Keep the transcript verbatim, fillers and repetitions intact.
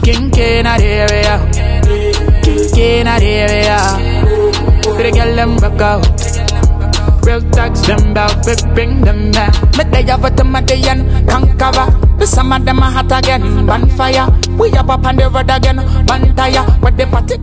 King King of the area, King of the area. To the girl them back out. Real tax them back, we bring them back. Me day over to my day and conquer. The some of them are hot again, bonfire. We up up on the road again, bonfire. With the party.